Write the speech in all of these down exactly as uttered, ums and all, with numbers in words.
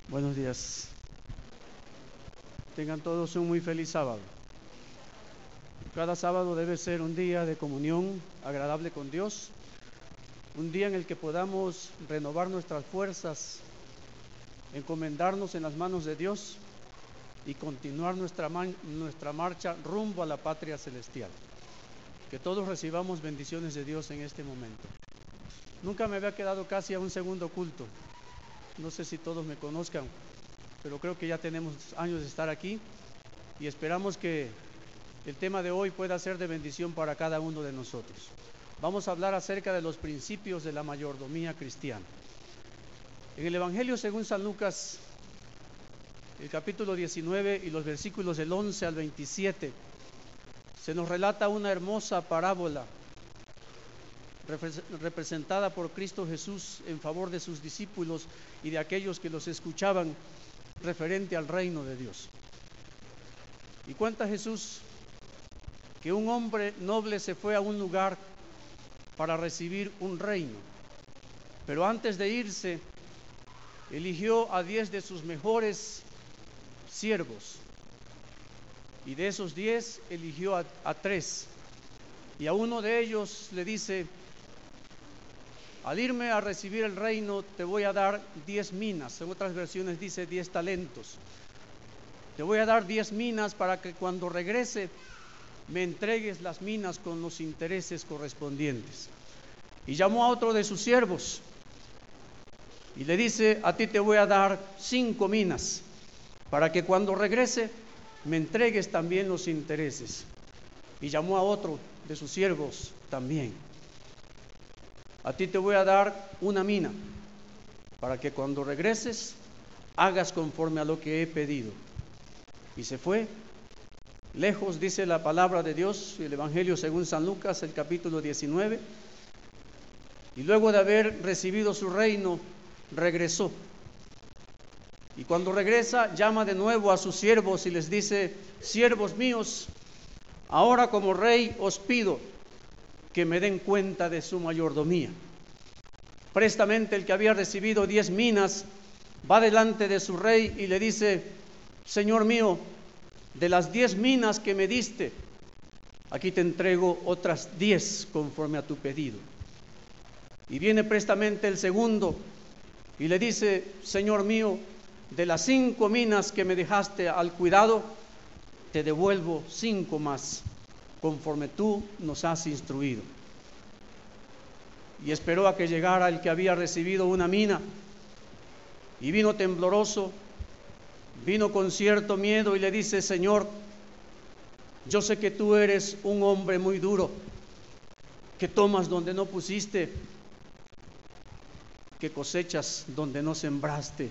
Buenos días. Tengan todos un muy feliz sábado. Cada sábado debe ser un día de comunión agradable con Dios, un día en el que podamos renovar nuestras fuerzas, encomendarnos en las manos de Dios y continuar nuestra, man, nuestra marcha rumbo a la patria celestial. Que todos recibamos bendiciones de Dios en este momento. Nunca me había quedado casi a un segundo culto. No sé si todos me conozcan, pero creo que ya tenemos años de estar aquí y esperamos que el tema de hoy pueda ser de bendición para cada uno de nosotros. Vamos a hablar acerca de los principios de la mayordomía cristiana. En el Evangelio según San Lucas, el capítulo diecinueve y los versículos del once al veintisiete, se nos relata una hermosa parábola representada por Cristo Jesús en favor de sus discípulos y de aquellos que los escuchaban, referente al reino de Dios. Y cuenta Jesús que un hombre noble se fue a un lugar para recibir un reino, pero antes de irse eligió a diez de sus mejores siervos, y de esos diez eligió a, a tres, y a uno de ellos le dice: al irme a recibir el reino te voy a dar diez minas. En otras versiones dice diez talentos. Te voy a dar diez minas para que cuando regrese me entregues las minas con los intereses correspondientes. Y llamó a otro de sus siervos y le dice: a ti te voy a dar cinco minas para que cuando regrese me entregues también los intereses. Y llamó a otro de sus siervos también: a ti te voy a dar una mina para que cuando regreses hagas conforme a lo que he pedido. Y se fue lejos, dice la palabra de Dios, el Evangelio según San Lucas, el capítulo diecinueve, y luego de haber recibido su reino, regresó. Y cuando regresa, llama de nuevo a sus siervos y les dice: siervos míos, ahora como rey os pido que me den cuenta de su mayordomía. Prestamente el que había recibido diez minas va delante de su rey y le dice: Señor mío, de las diez minas que me diste, aquí te entrego otras diez conforme a tu pedido. Y viene prestamente el segundo y le dice: Señor mío, de las cinco minas que me dejaste al cuidado, te devuelvo cinco más, conforme tú nos has instruido. Y esperó a que llegara el que había recibido una mina, y vino tembloroso, vino con cierto miedo y le dice: Señor, yo sé que tú eres un hombre muy duro, que tomas donde no pusiste, que cosechas donde no sembraste,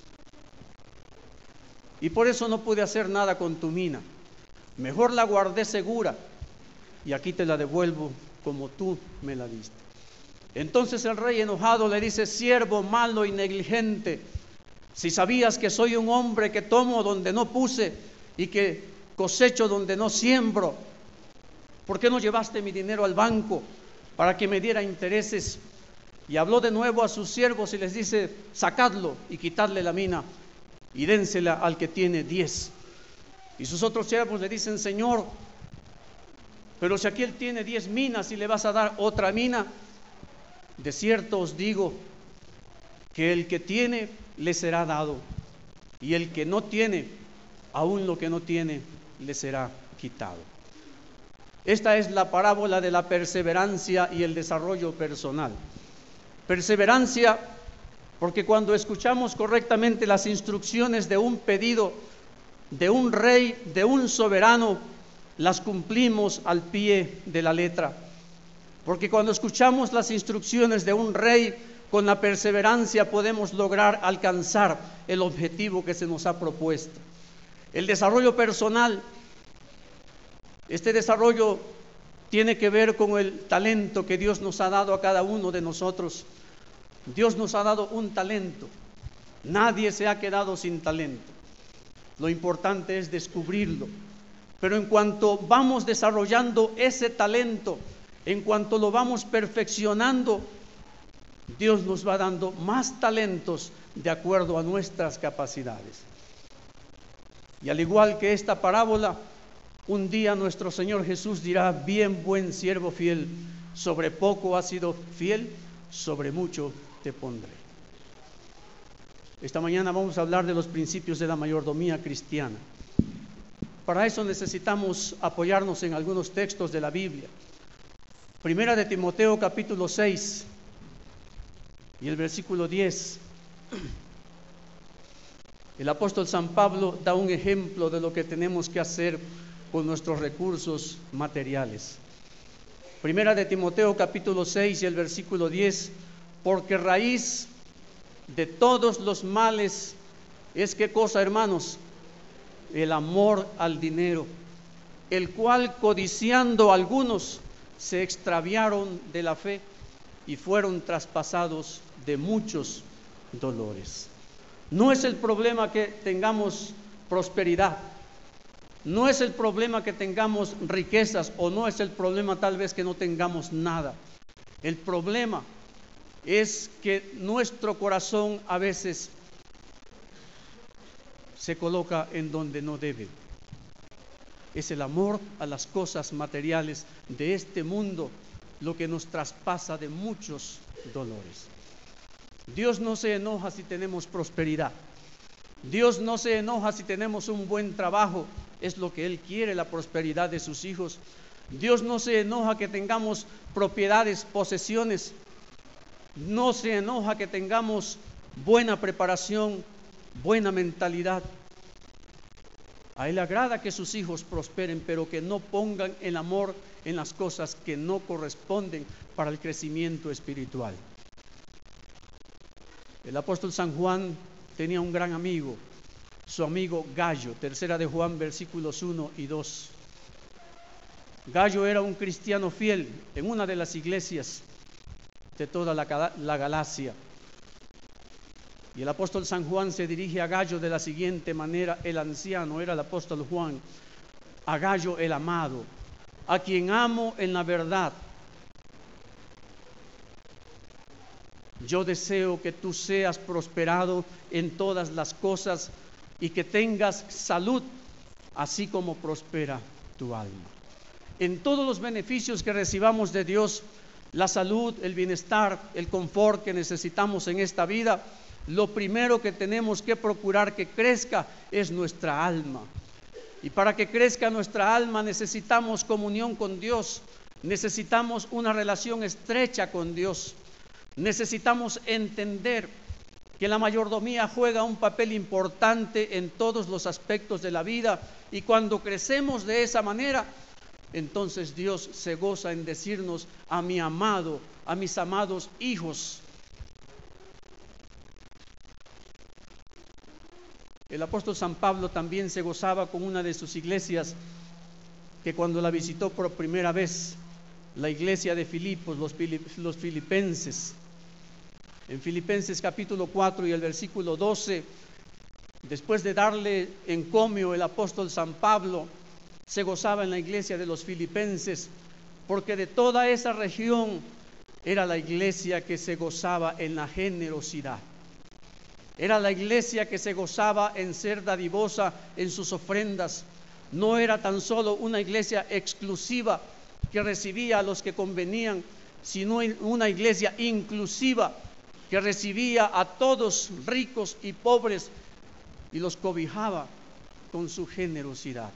y por eso no pude hacer nada con tu mina. Mejor la guardé segura y aquí te la devuelvo como tú me la diste. Entonces el rey, enojado, le dice: siervo malo y negligente, si sabías que soy un hombre que tomo donde no puse y que cosecho donde no siembro, ¿por qué no llevaste mi dinero al banco para que me diera intereses? Y habló de nuevo a sus siervos y les dice: sacadlo y quitadle la mina y dénsela al que tiene diez. Y sus otros siervos le dicen: Señor, pero si aquí él tiene diez minas y le vas a dar otra mina, de cierto os digo que el que tiene le será dado, y el que no tiene, aún lo que no tiene, le será quitado. Esta es la parábola de la perseverancia y el desarrollo personal. Perseverancia, porque cuando escuchamos correctamente las instrucciones de un pedido, de un rey, de un soberano, las cumplimos al pie de la letra. Porque cuando escuchamos las instrucciones de un rey, con la perseverancia podemos lograr alcanzar el objetivo que se nos ha propuesto. El desarrollo personal, este desarrollo tiene que ver con el talento que Dios nos ha dado a cada uno de nosotros. Dios nos ha dado un talento. Nadie se ha quedado sin talento. Lo importante es descubrirlo. Pero en cuanto vamos desarrollando ese talento, en cuanto lo vamos perfeccionando, Dios nos va dando más talentos de acuerdo a nuestras capacidades. Y al igual que esta parábola, un día nuestro Señor Jesús dirá: bien, buen siervo fiel, sobre poco has sido fiel, sobre mucho te pondré. Esta mañana vamos a hablar de los principios de la mayordomía cristiana. Para eso necesitamos apoyarnos en algunos textos de la Biblia. Primera de Timoteo capítulo seis y el versículo diez. El apóstol San Pablo da un ejemplo de lo que tenemos que hacer con nuestros recursos materiales. Primera de Timoteo capítulo seis y el versículo diez. Porque raíz de todos los males es, ¿qué cosa, hermanos? El amor al dinero, el cual, codiciando algunos, se extraviaron de la fe y fueron traspasados de muchos dolores. No es el problema que tengamos prosperidad, no es el problema que tengamos riquezas, o no es el problema tal vez que no tengamos nada. El problema es que nuestro corazón a veces se coloca en donde no debe. Es el amor a las cosas materiales de este mundo lo que nos traspasa de muchos dolores. Dios no se enoja si tenemos prosperidad. Dios no se enoja si tenemos un buen trabajo. Es lo que Él quiere, la prosperidad de sus hijos. Dios no se enoja que tengamos propiedades, posesiones. No se enoja que tengamos buena preparación, buena mentalidad. A Él le agrada que sus hijos prosperen, pero que no pongan el amor en las cosas que no corresponden para el crecimiento espiritual. El apóstol San Juan tenía un gran amigo, su amigo Gallo. Tercera de Juan, versículos uno y dos. Gallo era un cristiano fiel en una de las iglesias de toda la, la Galacia. Y el apóstol San Juan se dirige a Gallo de la siguiente manera. El anciano era el apóstol Juan. A Gallo el amado, a quien amo en la verdad. Yo deseo que tú seas prosperado en todas las cosas y que tengas salud, así como prospera tu alma. En todos los beneficios que recibamos de Dios, la salud, el bienestar, el confort que necesitamos en esta vida, lo primero que tenemos que procurar que crezca es nuestra alma. Y para que crezca nuestra alma necesitamos comunión con Dios, necesitamos una relación estrecha con Dios. Necesitamos entender que la mayordomía juega un papel importante en todos los aspectos de la vida, y cuando crecemos de esa manera, entonces Dios se goza en decirnos: a mi amado, a mis amados hijos. El apóstol San Pablo también se gozaba con una de sus iglesias, que cuando la visitó por primera vez, la iglesia de Filipos, los, filip, los filipenses. En Filipenses capítulo cuatro y el versículo doce, después de darle encomio el apóstol San Pablo, se gozaba en la iglesia de los filipenses, porque de toda esa región era la iglesia que se gozaba en la generosidad. Era la iglesia que se gozaba en ser dadivosa en sus ofrendas. No era tan solo una iglesia exclusiva que recibía a los que convenían, sino una iglesia inclusiva que recibía a todos, ricos y pobres, y los cobijaba con su generosidad.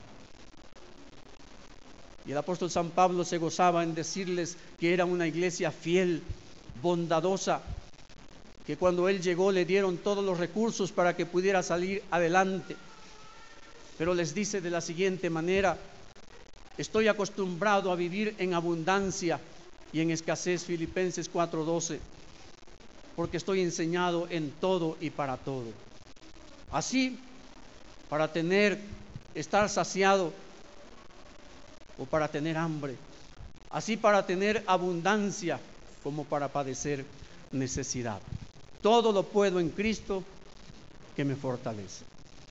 Y el apóstol San Pablo se gozaba en decirles que era una iglesia fiel, bondadosa, que cuando él llegó le dieron todos los recursos para que pudiera salir adelante. Pero les dice de la siguiente manera: estoy acostumbrado a vivir en abundancia y en escasez, Filipenses cuatro doce, porque estoy enseñado en todo y para todo. Así, para tener, estar saciado o para tener hambre, así para tener abundancia como para padecer necesidad. Todo lo puedo en Cristo que me fortalece.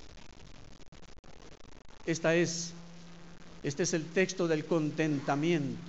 Esta es, este es el texto del contentamiento.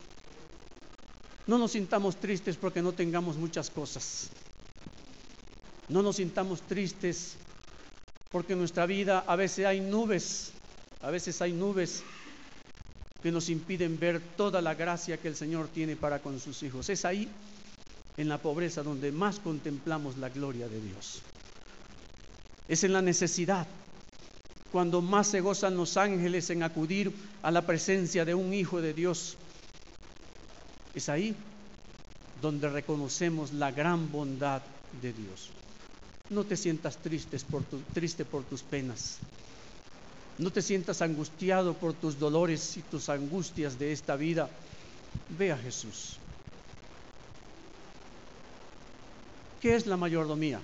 No nos sintamos tristes porque no tengamos muchas cosas. No nos sintamos tristes, porque en nuestra vida a veces hay nubes, a veces hay nubes que nos impiden ver toda la gracia que el Señor tiene para con sus hijos. Es ahí, en la pobreza, donde más contemplamos la gloria de Dios. Es en la necesidad, cuando más se gozan los ángeles en acudir a la presencia de un hijo de Dios. Es ahí donde reconocemos la gran bondad de Dios. No te sientas tristes por tu, triste por tus penas. No te sientas angustiado por tus dolores y tus angustias de esta vida. Ve a Jesús. ¿Qué es la mayordomía?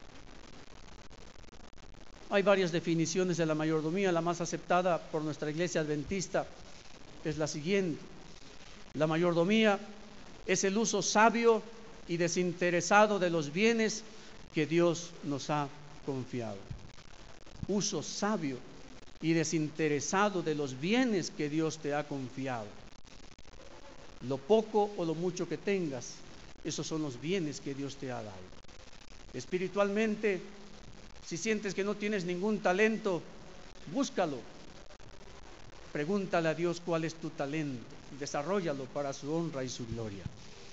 Hay varias definiciones de la mayordomía. La más aceptada por nuestra iglesia adventista es la siguiente. La mayordomía es el uso sabio y desinteresado de los bienes que Dios nos ha confiado. Uso sabio y desinteresado de los bienes que Dios te ha confiado. Lo poco o lo mucho que tengas, esos son los bienes que Dios te ha dado. Espiritualmente, si sientes que no tienes ningún talento, búscalo. Pregúntale a Dios cuál es tu talento. Desarróllalo para su honra y su gloria.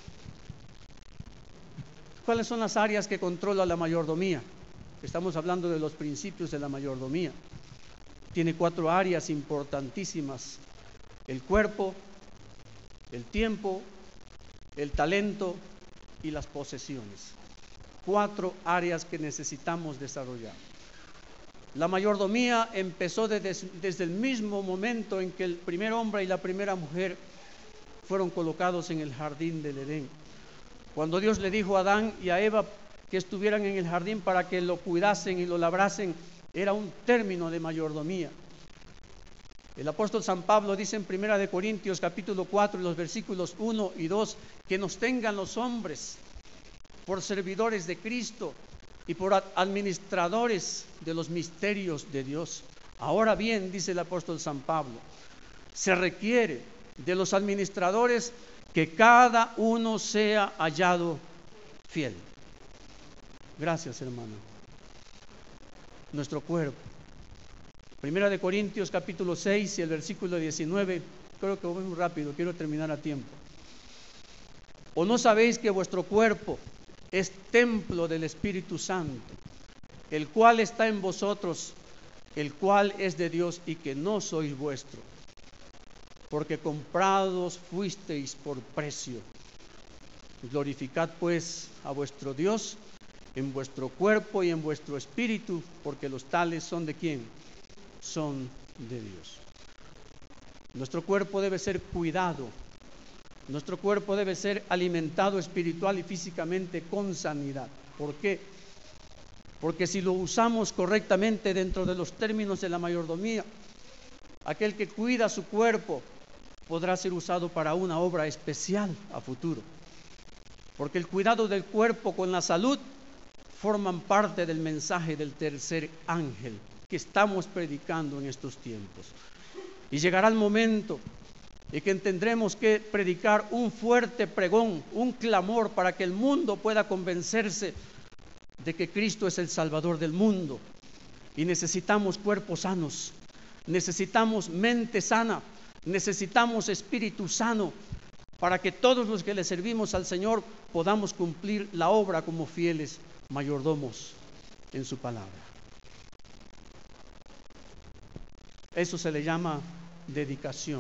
¿Cuáles son las áreas que controla la mayordomía? Estamos hablando de los principios de la mayordomía. Tiene cuatro áreas importantísimas: el cuerpo, el tiempo, el talento y las posesiones. Cuatro áreas que necesitamos desarrollar. La mayordomía empezó desde, desde el mismo momento en que el primer hombre y la primera mujer fueron colocados en el jardín del Edén. Cuando Dios le dijo a Adán y a Eva que estuvieran en el jardín para que lo cuidasen y lo labrasen, era un término de mayordomía. El apóstol San Pablo dice en Primera de Corintios capítulo cuatro, los versículos uno y dos, que nos tengan los hombres por servidores de Cristo y por administradores de los misterios de Dios. Ahora bien, dice el apóstol San Pablo, se requiere de los administradores que cada uno sea hallado fiel. Gracias, hermano. Nuestro cuerpo. Primera de Corintios capítulo seis y el versículo diecinueve. Creo que voy muy rápido, quiero terminar a tiempo. ¿O no sabéis que vuestro cuerpo es templo del Espíritu Santo, el cual está en vosotros, el cual es de Dios, y que no sois vuestro? Porque comprados fuisteis por precio. Glorificad pues a vuestro Dios en vuestro cuerpo y en vuestro espíritu, porque los tales son ¿de quién? Son de Dios. Nuestro cuerpo debe ser cuidado. Nuestro cuerpo debe ser alimentado espiritual y físicamente con sanidad. ¿Por qué? Porque si lo usamos correctamente dentro de los términos de la mayordomía, aquel que cuida su cuerpo podrá ser usado para una obra especial a futuro. Porque el cuidado del cuerpo con la salud forman parte del mensaje del tercer ángel que estamos predicando en estos tiempos. Y llegará el momento en que tendremos que predicar un fuerte pregón, un clamor para que el mundo pueda convencerse de que Cristo es el Salvador del mundo. Y necesitamos cuerpos sanos, necesitamos mente sana, necesitamos espíritu sano, para que todos los que le servimos al Señor podamos cumplir la obra como fieles mayordomos en su palabra. Eso se le llama dedicación.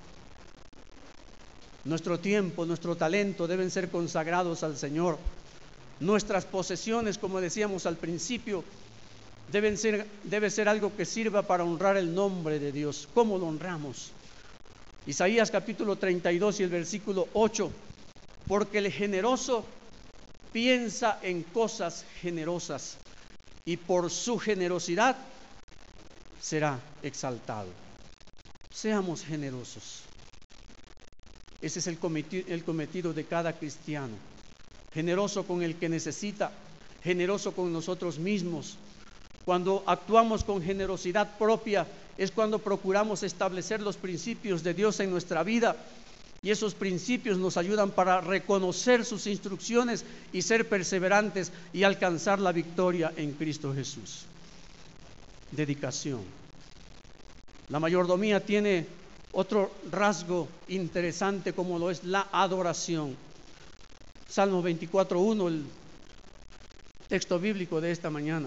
Nuestro tiempo, nuestro talento deben ser consagrados al Señor. Nuestras posesiones, como decíamos al principio, deben ser, debe ser algo que sirva para honrar el nombre de Dios. ¿Cómo lo honramos? Isaías capítulo treinta y dos y el versículo ocho. Porque el generoso piensa en cosas generosas y por su generosidad será exaltado. Seamos generosos. Ese es el cometido, el cometido de cada cristiano. Generoso con el que necesita, generoso con nosotros mismos. Cuando actuamos con generosidad propia, es cuando procuramos establecer los principios de Dios en nuestra vida Y esos principios nos ayudan para reconocer sus instrucciones y ser perseverantes y alcanzar la victoria en Cristo Jesús. Dedicación. La mayordomía tiene otro rasgo interesante, como lo es la adoración. Salmo veinticuatro uno, el texto bíblico de esta mañana.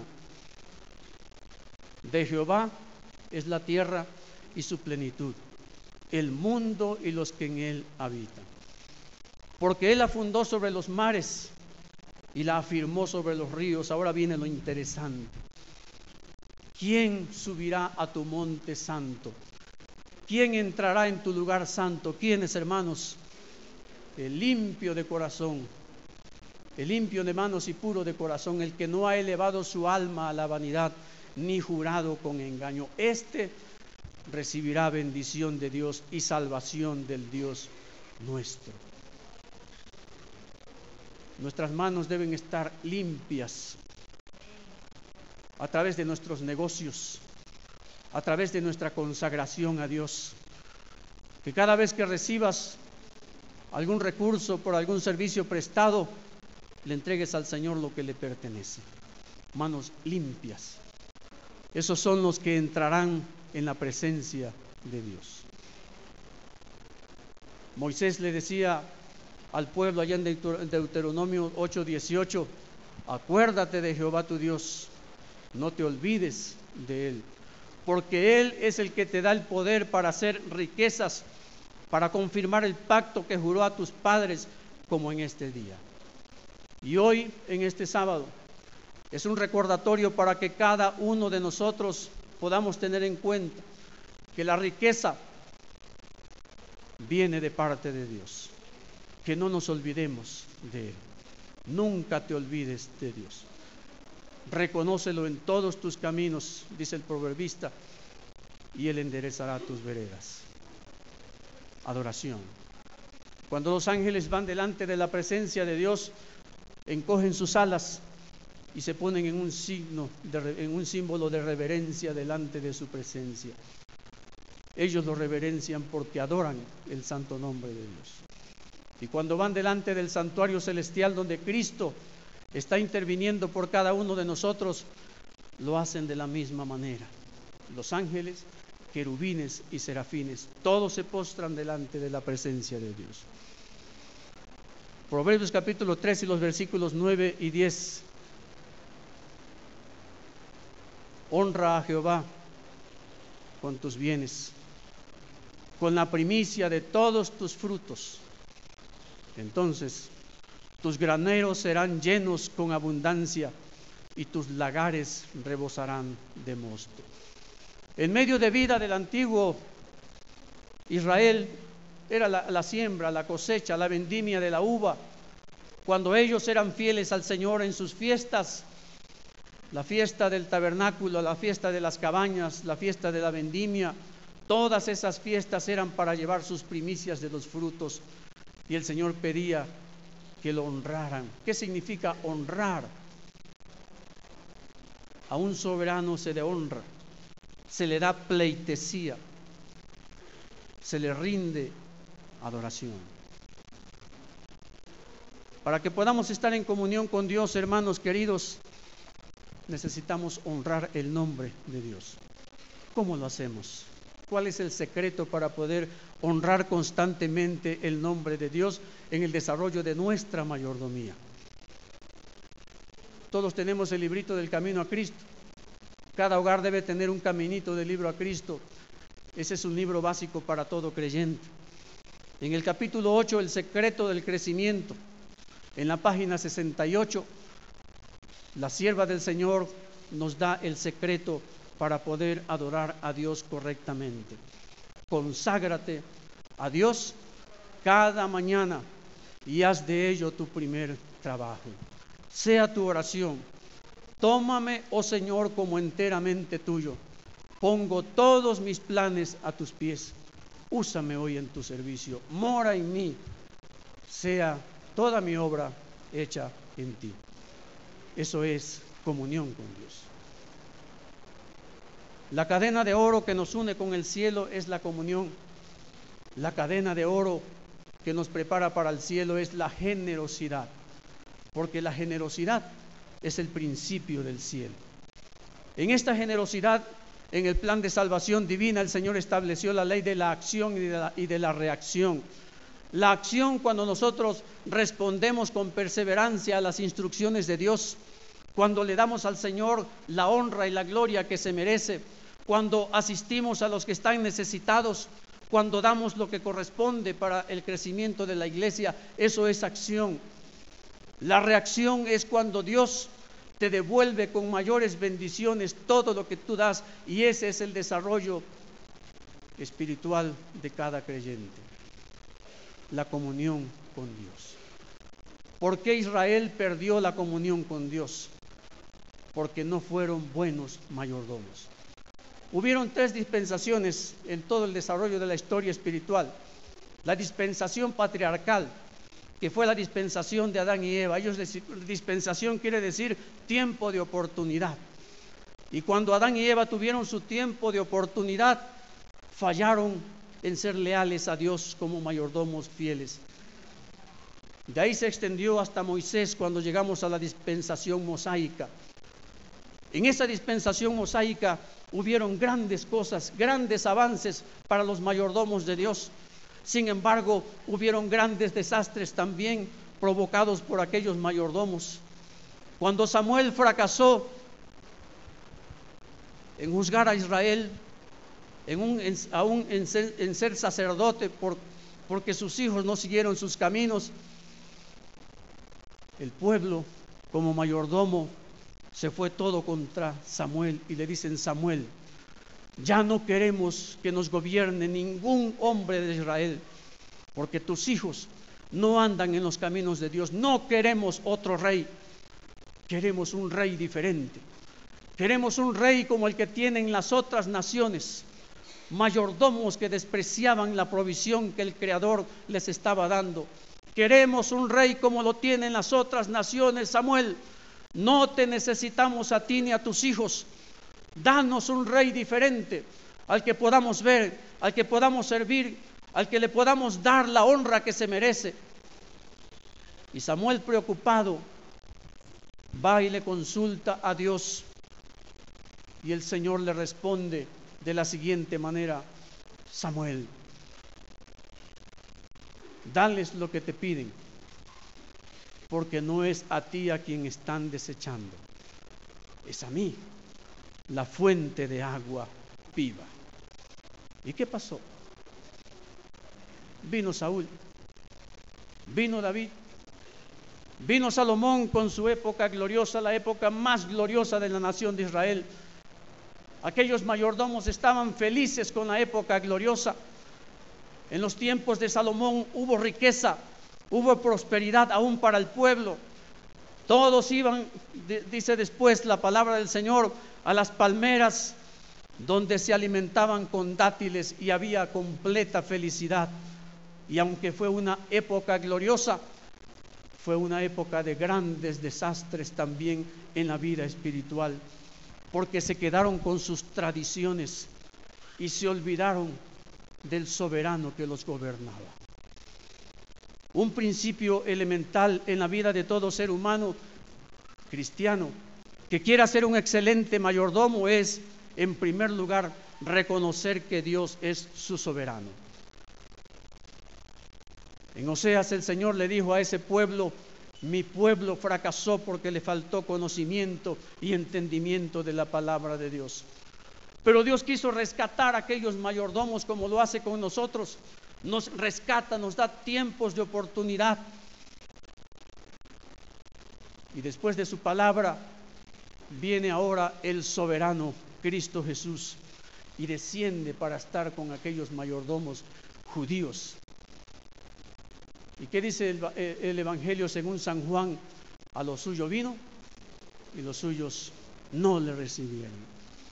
De Jehová es la tierra y su plenitud, el mundo y los que en él habitan. Porque él la fundó sobre los mares y la afirmó sobre los ríos. Ahora viene lo interesante. ¿Quién subirá a tu monte santo? ¿Quién entrará en tu lugar santo? ¿Quiénes, hermanos? El limpio de corazón, el limpio de manos y puro de corazón, el que no ha elevado su alma a la vanidad, ni jurado con engaño. Este recibirá bendición de Dios y salvación del Dios nuestro. Nuestras manos deben estar limpias a través de nuestros negocios, a través de nuestra consagración a Dios. Que cada vez que recibas algún recurso por algún servicio prestado, le entregues al Señor lo que le pertenece. Manos limpias. Esos son los que entrarán en la presencia de Dios. Moisés le decía al pueblo allá en Deuteronomio ocho dieciocho: acuérdate de Jehová tu Dios, no te olvides de Él, porque Él es el que te da el poder para hacer riquezas, para confirmar el pacto que juró a tus padres, como en este día. Y hoy, en este sábado, es un recordatorio para que cada uno de nosotros podamos tener en cuenta que la riqueza viene de parte de Dios. Que no nos olvidemos de Él. Nunca te olvides de Dios. Reconócelo en todos tus caminos, dice el proverbista, y Él enderezará tus veredas. Adoración. Cuando los ángeles van delante de la presencia de Dios, encogen sus alas y se ponen en un signo, de, en un símbolo de reverencia delante de su presencia. Ellos lo reverencian porque adoran el santo nombre de Dios. Y cuando van delante del santuario celestial donde Cristo está interviniendo por cada uno de nosotros, lo hacen de la misma manera. Los ángeles, querubines y serafines, todos se postran delante de la presencia de Dios. Proverbios capítulo tres y los versículos nueve y diez. Honra a Jehová con tus bienes, con la primicia de todos tus frutos. Entonces tus graneros serán llenos con abundancia y tus lagares rebosarán de mosto. En medio de vida del antiguo Israel era la, la siembra, la cosecha, la vendimia de la uva. Cuando ellos eran fieles al Señor en sus fiestas, la fiesta del tabernáculo, la fiesta de las cabañas, la fiesta de la vendimia, todas esas fiestas eran para llevar sus primicias de los frutos. Y el Señor pedía que lo honraran. ¿Qué significa honrar? A un soberano se le honra, se le da pleitesía, se le rinde adoración. Para que podamos estar en comunión con Dios, hermanos queridos, necesitamos honrar el nombre de Dios. ¿Cómo lo hacemos? ¿Cuál es el secreto para poder honrar constantemente el nombre de Dios en el desarrollo de nuestra mayordomía? Todos tenemos el librito del camino a Cristo. Cada hogar debe tener un caminito del libro a Cristo. Ese es un libro básico para todo creyente. En el capítulo ocho, el secreto del crecimiento, en la página sesenta y ocho, la sierva del Señor nos da el secreto para poder adorar a Dios correctamente. Conságrate a Dios cada mañana y haz de ello tu primer trabajo. Sea tu oración: tómame, oh Señor, como enteramente tuyo. Pongo todos mis planes a tus pies. Úsame hoy en tu servicio. Mora en mí. Sea toda mi obra hecha en ti. Eso es comunión con Dios. La cadena de oro que nos une con el cielo es la comunión. La cadena de oro que nos prepara para el cielo es la generosidad, porque la generosidad es el principio del cielo. En esta generosidad, en el plan de salvación divina, el Señor estableció la ley de la acción y de la, y de la reacción. La acción, cuando nosotros respondemos con perseverancia a las instrucciones de Dios, cuando le damos al Señor la honra y la gloria que se merece, cuando asistimos a los que están necesitados, cuando damos lo que corresponde para el crecimiento de la iglesia, eso es acción. La reacción es cuando Dios te devuelve con mayores bendiciones todo lo que tú das, y ese es el desarrollo espiritual de cada creyente, la comunión con Dios. ¿Por qué Israel perdió la comunión con Dios? Porque no fueron buenos mayordomos. Hubieron tres dispensaciones en todo el desarrollo de la historia espiritual. La dispensación patriarcal, que fue la dispensación de Adán y Eva. Ellos, dispensación quiere decir tiempo de oportunidad. Y cuando Adán y Eva tuvieron su tiempo de oportunidad, fallaron en ser leales a Dios como mayordomos fieles. De ahí se extendió hasta Moisés cuando llegamos a la dispensación mosaica. En esa dispensación mosaica hubieron grandes cosas, grandes avances para los mayordomos de Dios. Sin embargo, hubieron grandes desastres también provocados por aquellos mayordomos. Cuando Samuel fracasó en juzgar a Israel, en un, en, aún en ser, en ser sacerdote, por, porque sus hijos no siguieron sus caminos, el pueblo como mayordomo se fue todo contra Samuel y le dicen: Samuel, ya no queremos que nos gobierne ningún hombre de Israel, porque tus hijos no andan en los caminos de Dios. No queremos otro rey, queremos un rey diferente. Queremos un rey como el que tienen las otras naciones, mayordomos que despreciaban la provisión que el Creador les estaba dando. Queremos un rey como lo tienen las otras naciones. Samuel, no te necesitamos a ti ni a tus hijos. Danos un rey diferente, al que podamos ver, al que podamos servir, al que le podamos dar la honra que se merece. Y Samuel, preocupado, va y le consulta a Dios. Y el Señor le responde de la siguiente manera: Samuel, dales lo que te piden, porque no es a ti a quien están desechando, es a mí, la fuente de agua viva. ¿Y qué pasó? Vino Saúl, vino David, vino Salomón con su época gloriosa, la época más gloriosa de la nación de Israel. Aquellos mayordomos estaban felices con la época gloriosa. En los tiempos de Salomón hubo riqueza, hubo prosperidad aún para el pueblo. Todos iban, dice después la palabra del Señor, a las palmeras donde se alimentaban con dátiles y había completa felicidad. Y aunque fue una época gloriosa, fue una época de grandes desastres también en la vida espiritual, porque se quedaron con sus tradiciones y se olvidaron del soberano que los gobernaba. Un principio elemental en la vida de todo ser humano cristiano que quiera ser un excelente mayordomo es, en primer lugar, reconocer que Dios es su soberano. En Oseas el Señor le dijo a ese pueblo: mi pueblo fracasó porque le faltó conocimiento y entendimiento de la palabra de Dios. Pero Dios quiso rescatar a aquellos mayordomos como lo hace con nosotros. Nos rescata, nos da tiempos de oportunidad. Y después de su palabra viene ahora el soberano Cristo Jesús y desciende para estar con aquellos mayordomos judíos. ¿Y qué dice el, el Evangelio según San Juan? A lo suyo vino y los suyos no le recibieron.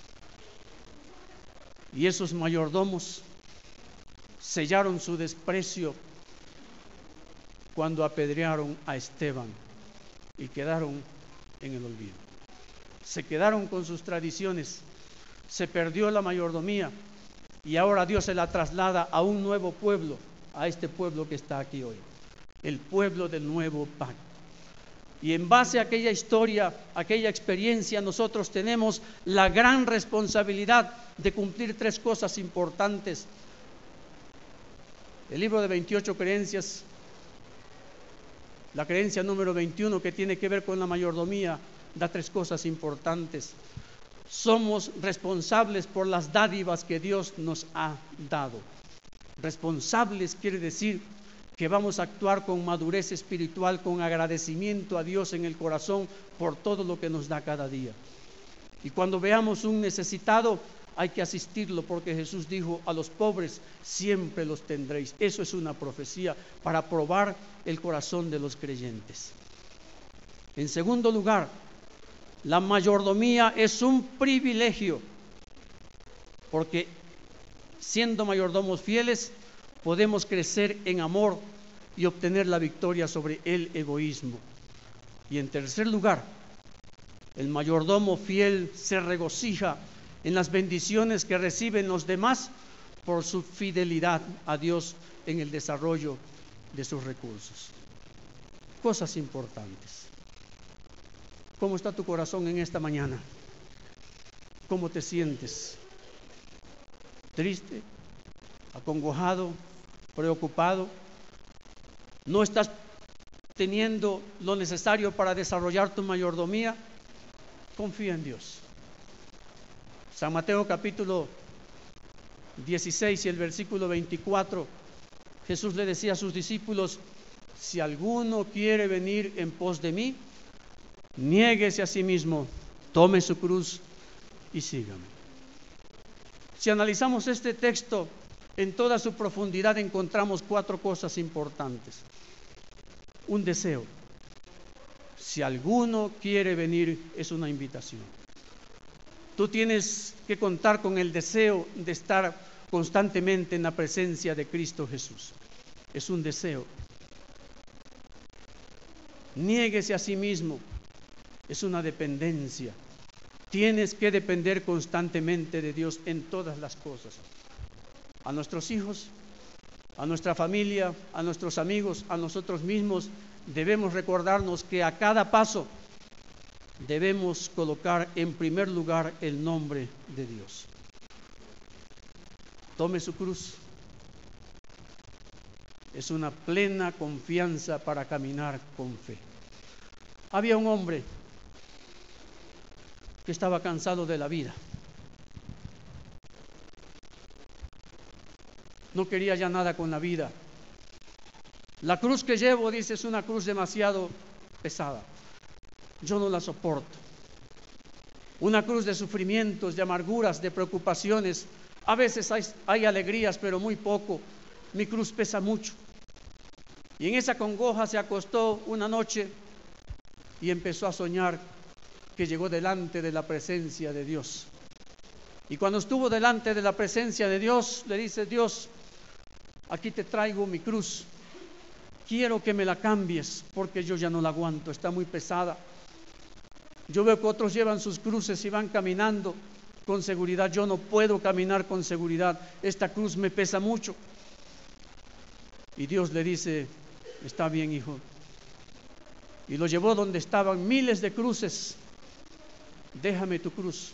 Y esos mayordomos sellaron su desprecio cuando apedrearon a Esteban y quedaron en el olvido. Se quedaron con sus tradiciones, se perdió la mayordomía y ahora Dios se la traslada a un nuevo pueblo a este pueblo que está aquí hoy, el pueblo del nuevo pacto. Y en base a aquella historia, aquella experiencia, nosotros tenemos la gran responsabilidad de cumplir tres cosas importantes. El libro de veintiocho creencias, la creencia número veintiuno, que tiene que ver con la mayordomía, da tres cosas importantes. Somos responsables por las dádivas que Dios nos ha dado. Responsables quiere decir que vamos a actuar con madurez espiritual, con agradecimiento a Dios en el corazón por todo lo que nos da cada día. Y cuando veamos un necesitado, hay que asistirlo, porque Jesús dijo: a los pobres siempre los tendréis. Eso es una profecía para probar el corazón de los creyentes. En segundo lugar, la mayordomía es un privilegio, porque siendo mayordomos fieles podemos crecer en amor y obtener la victoria sobre el egoísmo. Y en tercer lugar, el mayordomo fiel se regocija en las bendiciones que reciben los demás por su fidelidad a Dios en el desarrollo de sus recursos. Cosas importantes. ¿Cómo está tu corazón en esta mañana? ¿Cómo te sientes? ¿Triste? ¿Acongojado? ¿Preocupado? ¿No estás teniendo lo necesario para desarrollar tu mayordomía? Confía en Dios. San Mateo capítulo dieciséis y el versículo veinticuatro, Jesús le decía a sus discípulos: si alguno quiere venir en pos de mí, niéguese a sí mismo, tome su cruz y sígame. Si analizamos este texto en toda su profundidad, encontramos cuatro cosas importantes. Un deseo. Si alguno quiere venir, es una invitación. Tú tienes que contar con el deseo de estar constantemente en la presencia de Cristo Jesús. Es un deseo. Niéguese a sí mismo. Es una dependencia. Tienes que depender constantemente de Dios en todas las cosas. A nuestros hijos, a nuestra familia, a nuestros amigos, a nosotros mismos, debemos recordarnos que a cada paso debemos colocar en primer lugar el nombre de Dios. Tome su cruz. Es una plena confianza para caminar con fe. Había un hombre que estaba cansado de la vida. No quería ya nada con la vida. La cruz que llevo, dice, es una cruz demasiado pesada. Yo no la soporto. Una cruz de sufrimientos, de amarguras, de preocupaciones. A veces hay, hay alegrías, pero muy poco. Mi cruz pesa mucho. Y en esa congoja se acostó una noche y empezó a soñar que llegó delante de la presencia de Dios. Y cuando estuvo delante de la presencia de Dios, le dice: Dios, aquí te traigo mi cruz. Quiero que me la cambies porque yo ya no la aguanto, está muy pesada. Yo veo que otros llevan sus cruces y van caminando con seguridad. Yo no puedo caminar con seguridad. Esta cruz me pesa mucho. Y Dios le dice: está bien, hijo. Y lo llevó donde estaban miles de cruces. Déjame tu cruz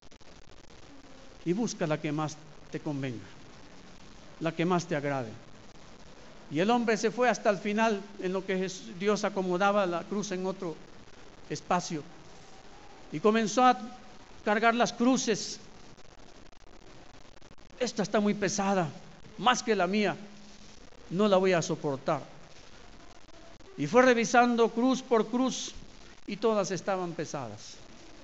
y busca la que más te convenga, la que más te agrade. Y el hombre se fue hasta el final, en lo que Dios acomodaba la cruz en otro espacio, y comenzó a cargar las cruces. Esta está muy pesada, más que la mía, no la voy a soportar. Y fue revisando cruz por cruz y todas estaban pesadas.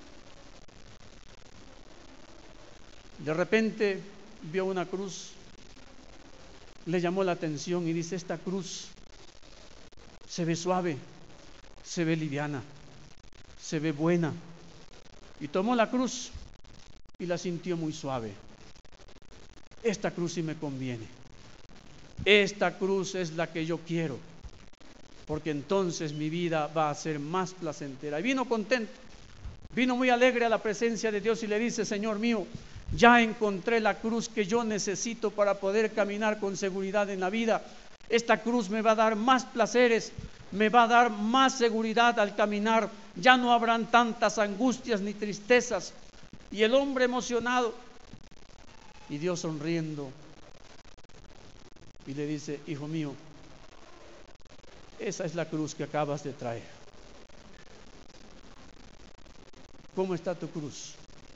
De repente vio una cruz, le llamó la atención y dice: esta cruz se ve suave, se ve liviana, se ve buena. Y tomó la cruz y la sintió muy suave. Esta cruz sí me conviene. Esta cruz es la que yo quiero, porque entonces mi vida va a ser más placentera. Y vino contento, vino muy alegre a la presencia de Dios y le dice: Señor mío, Ya encontré la cruz que yo necesito para poder caminar con seguridad en la vida. Esta cruz me va a dar más placeres, me va a dar más seguridad al caminar. Ya no habrán tantas angustias ni tristezas. Y el hombre emocionado y Dios sonriendo y le dice: hijo mío, esa es la cruz que acabas de traer. ¿Cómo está tu cruz?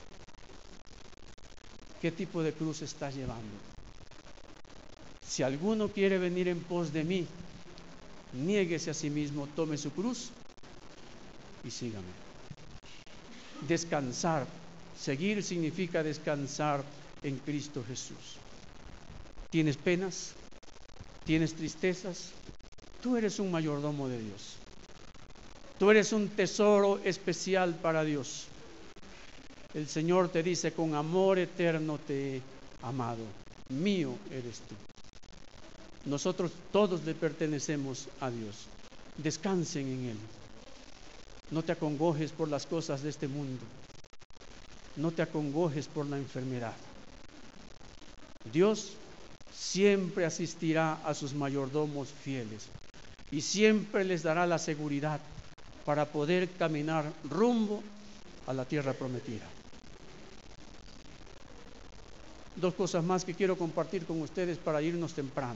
¿Qué tipo de cruz estás llevando? Si alguno quiere venir en pos de mí, niéguese a sí mismo, tome su cruz y sígame. Descansar, seguir significa descansar en Cristo Jesús. ¿Tienes penas? ¿Tienes tristezas? Tú eres un mayordomo de Dios. Tú eres un tesoro especial para Dios. El Señor te dice: con amor eterno te he amado. Mío eres tú. Nosotros todos le pertenecemos a Dios. Descansen en Él. No te acongojes por las cosas de este mundo. No te acongojes por la enfermedad. Dios siempre asistirá a sus mayordomos fieles y siempre les dará la seguridad para poder caminar rumbo a la tierra prometida. Dos cosas más que quiero compartir con ustedes para irnos temprano.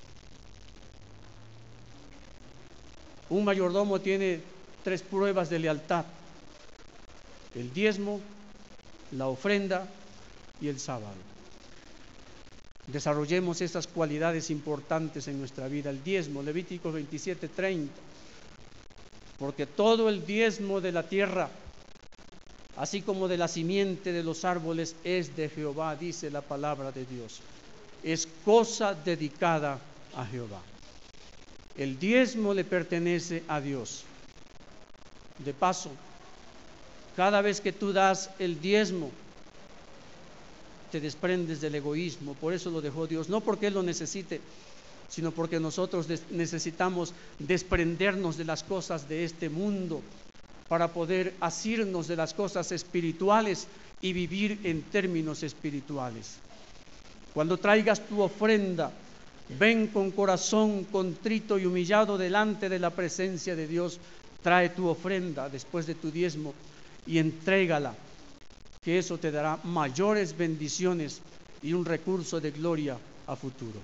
Un mayordomo tiene tres pruebas de lealtad: el diezmo, la ofrenda y el sábado. Desarrollemos esas cualidades importantes en nuestra vida. El diezmo, Levítico veintisiete, treinta. Porque todo el diezmo de la tierra, así como de la simiente de los árboles, es de Jehová, dice la palabra de Dios. Es cosa dedicada a Jehová. El diezmo le pertenece a Dios. De paso, cada vez que tú das el diezmo, te desprendes del egoísmo. Por eso lo dejó Dios, no porque Él lo necesite, sino porque nosotros necesitamos desprendernos de las cosas de este mundo para poder asirnos de las cosas espirituales y vivir en términos espirituales. Cuando traigas tu ofrenda, ven con corazón contrito y humillado delante de la presencia de Dios. Trae tu ofrenda después de tu diezmo y entrégala, que eso te dará mayores bendiciones y un recurso de gloria a futuro.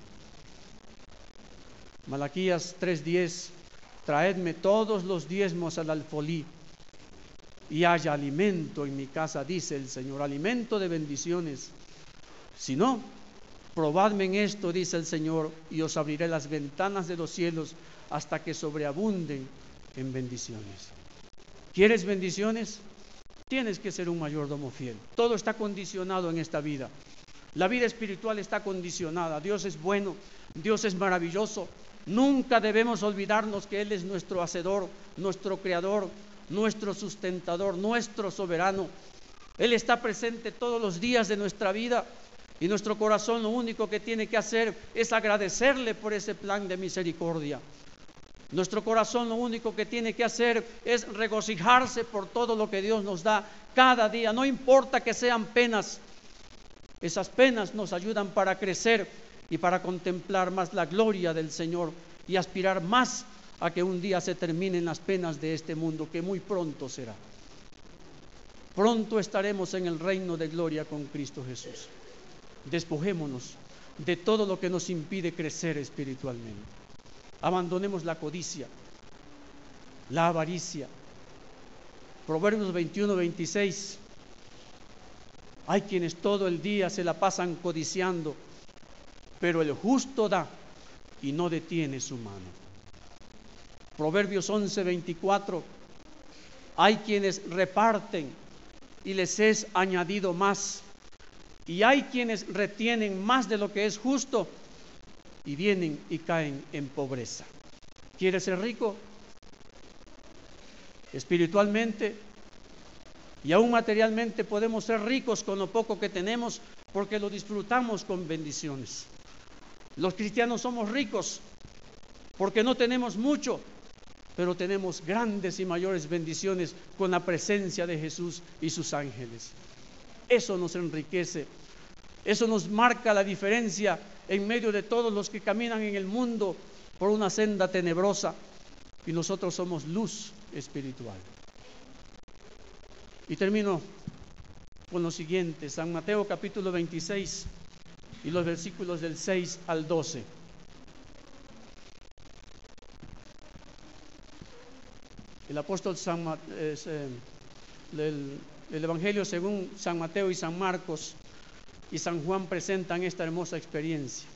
Malaquías tres diez: traedme todos los diezmos al alfolí y haya alimento en mi casa, dice el Señor, alimento de bendiciones. Si no, probadme en esto, dice el Señor, y os abriré las ventanas de los cielos hasta que sobreabunden en bendiciones. ¿Quieres bendiciones? Tienes que ser un mayordomo fiel. Todo está condicionado en esta vida. La vida espiritual está condicionada. Dios es bueno, Dios es maravilloso. Nunca debemos olvidarnos que Él es nuestro hacedor, nuestro creador, nuestro sustentador, nuestro soberano. Él está presente todos los días de nuestra vida y nuestro corazón lo único que tiene que hacer es agradecerle por ese plan de misericordia. Nuestro corazón lo único que tiene que hacer es regocijarse por todo lo que Dios nos da cada día. No importa que sean penas, esas penas nos ayudan para crecer y para contemplar más la gloria del Señor y aspirar más a que un día se terminen las penas de este mundo, que muy pronto será. Pronto estaremos en el reino de gloria con Cristo Jesús. Despojémonos de todo lo que nos impide crecer espiritualmente. Abandonemos la codicia, la avaricia. Proverbios veintiuno, veintiséis. Hay quienes todo el día se la pasan codiciando, pero el justo da y no detiene su mano. Proverbios once, veinticuatro. Hay quienes reparten y les es añadido más, y hay quienes retienen más de lo que es justo y vienen y caen en pobreza. ¿Quieres ser rico? Espiritualmente y aún materialmente podemos ser ricos con lo poco que tenemos, porque lo disfrutamos con bendiciones. Los cristianos somos ricos porque no tenemos mucho, pero tenemos grandes y mayores bendiciones con la presencia de Jesús y sus ángeles. Eso nos enriquece, eso nos marca la diferencia en medio de todos los que caminan en el mundo por una senda tenebrosa, y nosotros somos luz espiritual. Y termino con lo siguiente: San Mateo capítulo veintiséis y los versículos del seis al doce. El apóstol San Ma- es, eh, el, el Evangelio según San Mateo y San Marcos y San Juan presentan esta hermosa experiencia.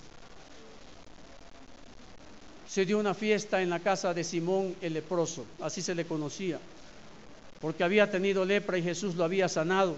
Se dio una fiesta en la casa de Simón el leproso, así se le conocía, porque había tenido lepra y Jesús lo había sanado.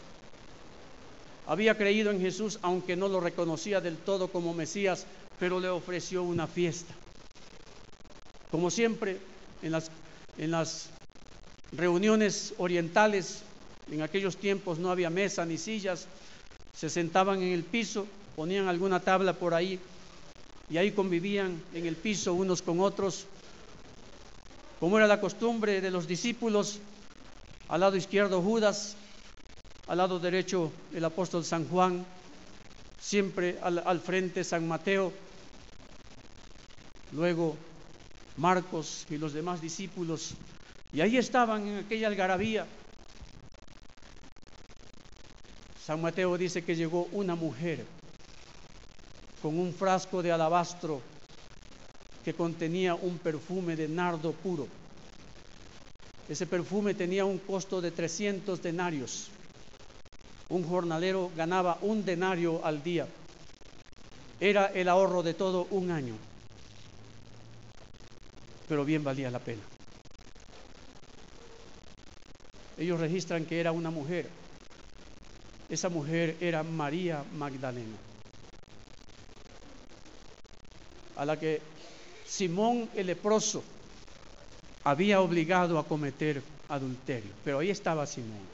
Había creído en Jesús, aunque no lo reconocía del todo como Mesías, pero le ofreció una fiesta. Como siempre, en las, en las reuniones orientales, en aquellos tiempos no había mesa ni sillas, se sentaban en el piso, ponían alguna tabla por ahí, y ahí convivían en el piso unos con otros, como era la costumbre de los discípulos. Al lado izquierdo Judas, al lado derecho el apóstol San Juan, siempre al, al frente San Mateo, luego Marcos y los demás discípulos, y ahí estaban en aquella algarabía. San Mateo dice que llegó una mujer con un frasco de alabastro que contenía un perfume de nardo puro. Ese perfume tenía un costo de trescientos denarios. Un jornalero ganaba un denario al día. Era el ahorro de todo un año, pero bien valía la pena. Ellos registran que era una mujer. Esa mujer era María Magdalena, a la que Simón el leproso había obligado a cometer adulterio, pero ahí estaba Simón.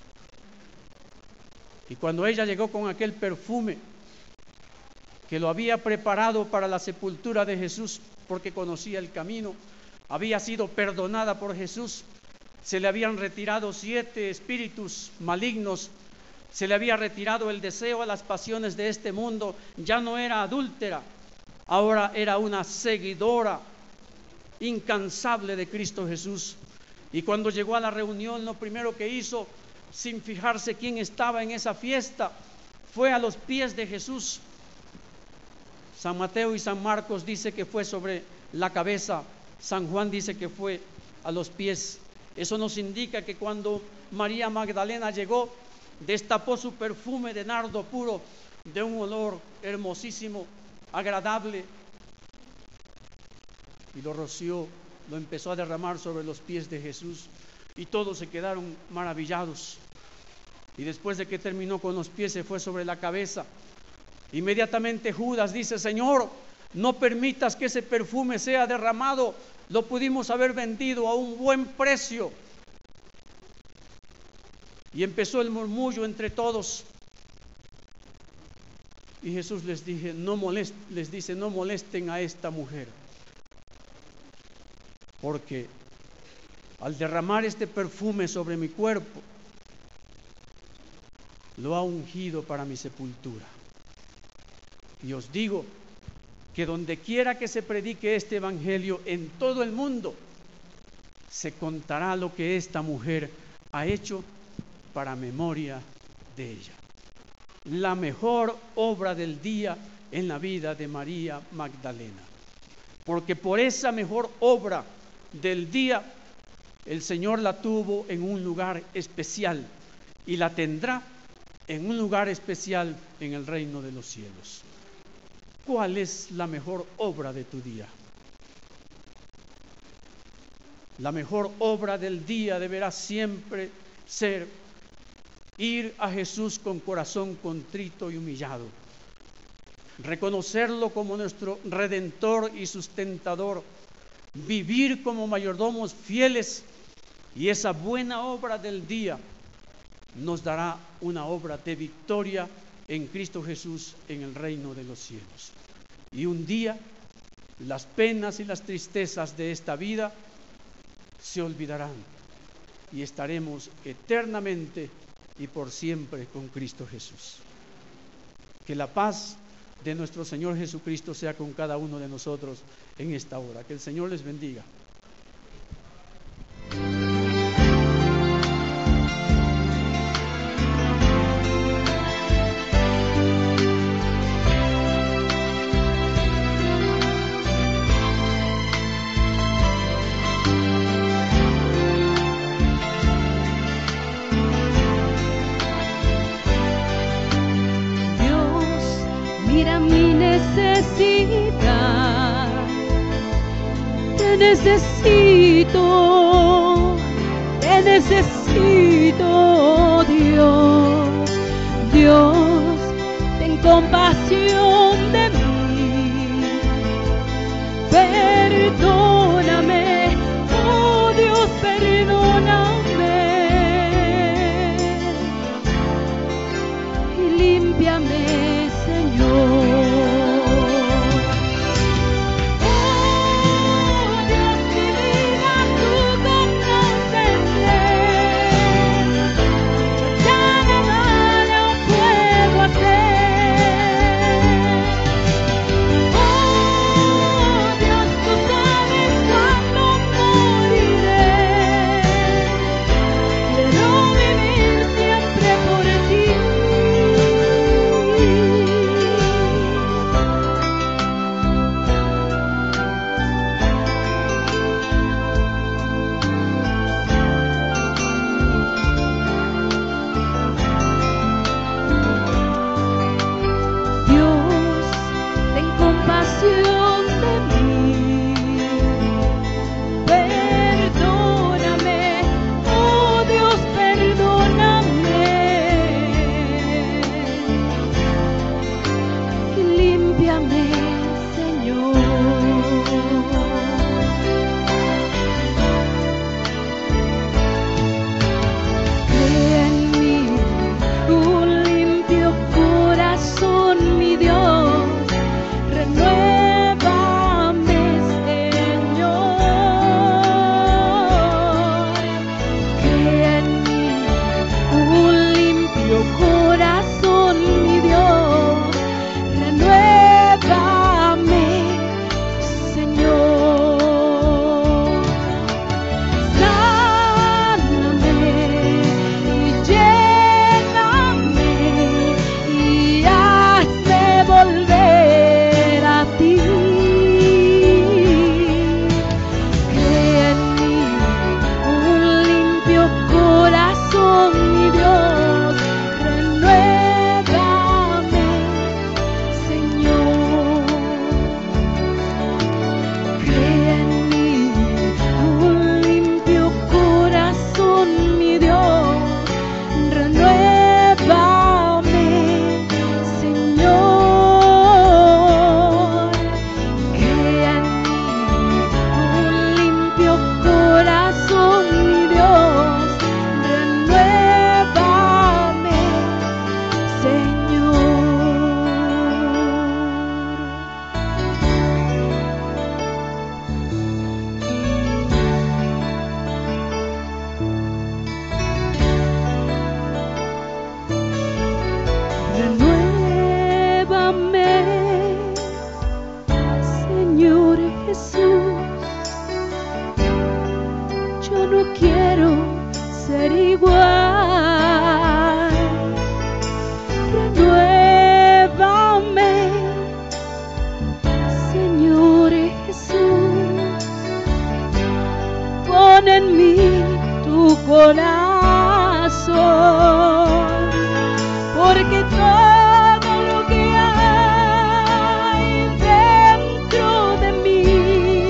Y cuando ella llegó con aquel perfume que lo había preparado para la sepultura de Jesús, porque conocía el camino, había sido perdonada por Jesús, se le habían retirado siete espíritus malignos, se le había retirado el deseo a las pasiones de este mundo, ya no era adúltera, ahora era una seguidora incansable de Cristo Jesús. Y cuando llegó a la reunión, lo primero que hizo, sin fijarse quién estaba en esa fiesta, fue a los pies de Jesús. San Mateo y San Marcos dice que fue sobre la cabeza, San Juan dice que fue a los pies. Eso nos indica que cuando María Magdalena llegó, destapó su perfume de nardo puro, de un olor hermosísimo, agradable, y lo roció, lo empezó a derramar sobre los pies de Jesús, y todos se quedaron maravillados. Y después de que terminó con los pies, se fue sobre la cabeza. Inmediatamente Judas dice: Señor, no permitas que ese perfume sea derramado, lo pudimos haber vendido a un buen precio. Y empezó el murmullo entre todos. Y Jesús les, dije, no molest, les dice, no molesten a esta mujer, porque al derramar este perfume sobre mi cuerpo, lo ha ungido para mi sepultura. Y os digo que donde quiera que se predique este evangelio en todo el mundo, se contará lo que esta mujer ha hecho para memoria de ella. La mejor obra del día en la vida de María Magdalena, porque por esa mejor obra del día el Señor la tuvo en un lugar especial y la tendrá en un lugar especial en el reino de los cielos. ¿Cuál es la mejor obra de tu día? La mejor obra del día deberá siempre ser ir a Jesús con corazón contrito y humillado, reconocerlo como nuestro Redentor y sustentador, vivir como mayordomos fieles, y esa buena obra del día nos dará una obra de victoria en Cristo Jesús en el reino de los cielos. Y un día las penas y las tristezas de esta vida se olvidarán y estaremos eternamente y por siempre con Cristo Jesús. Que la paz de nuestro Señor Jesucristo sea con cada uno de nosotros en esta hora. Que el Señor les bendiga. Mira mi necesidad, te necesito, te necesito, Dios. Dios, ten compasión de mí, perdóname, oh Dios, perdóname y límpiame, Señor.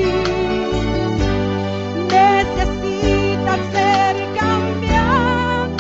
Necesita ser cambiado.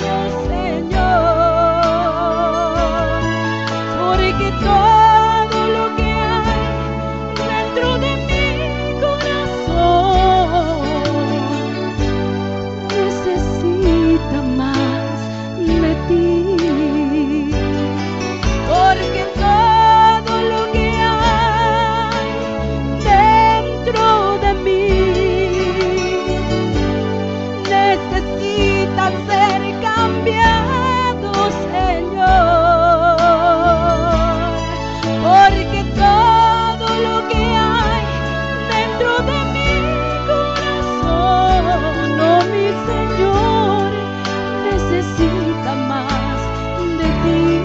necesita más de ti.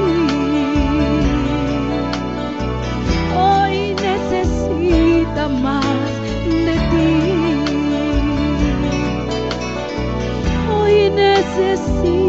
Hoy necesita más de ti. Hoy necesita